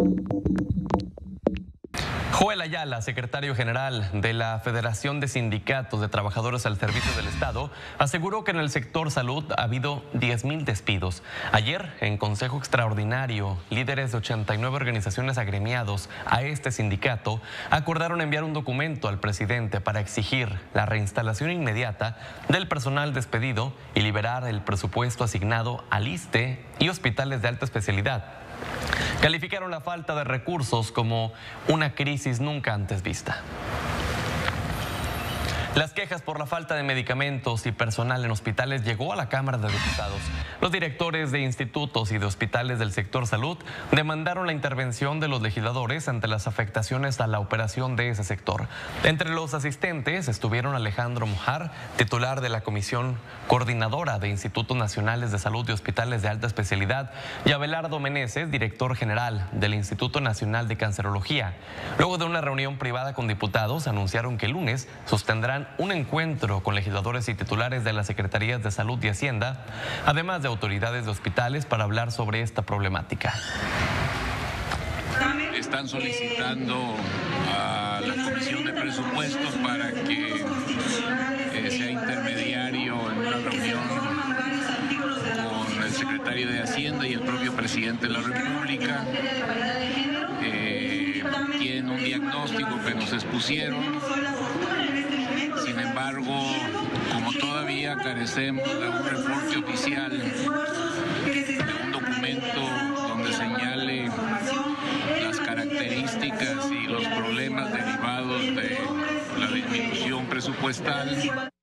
Joel Ayala, secretario general de la Federación de Sindicatos de Trabajadores al Servicio del Estado, aseguró que en el sector salud ha habido 10,000 despidos. Ayer, en Consejo Extraordinario, líderes de 89 organizaciones agremiados a este sindicato acordaron enviar un documento al presidente para exigir la reinstalación inmediata del personal despedido y liberar el presupuesto asignado al ISSSTE y hospitales de alta especialidad. Calificaron la falta de recursos como una crisis nunca antes vista. Las quejas por la falta de medicamentos y personal en hospitales llegó a la Cámara de Diputados. Los directores de institutos y de hospitales del sector salud demandaron la intervención de los legisladores ante las afectaciones a la operación de ese sector. Entre los asistentes estuvieron Alejandro Mojar, titular de la Comisión Coordinadora de Institutos Nacionales de Salud y Hospitales de Alta Especialidad, y Abelardo Meneses, director general del Instituto Nacional de Cancerología. Luego de una reunión privada con diputados, anunciaron que el lunes sostendrán un encuentro con legisladores y titulares de las Secretarías de Salud y Hacienda, además de autoridades de hospitales, para hablar sobre esta problemática. Están solicitando a la Comisión de Presupuestos para que sea intermediario en una reunión con el secretario de Hacienda y el propio presidente de la República. Tienen un diagnóstico que nos expusieron. Sin embargo, como todavía carecemos de un reporte oficial, de un documento donde señale las características y los problemas derivados de la disminución presupuestal,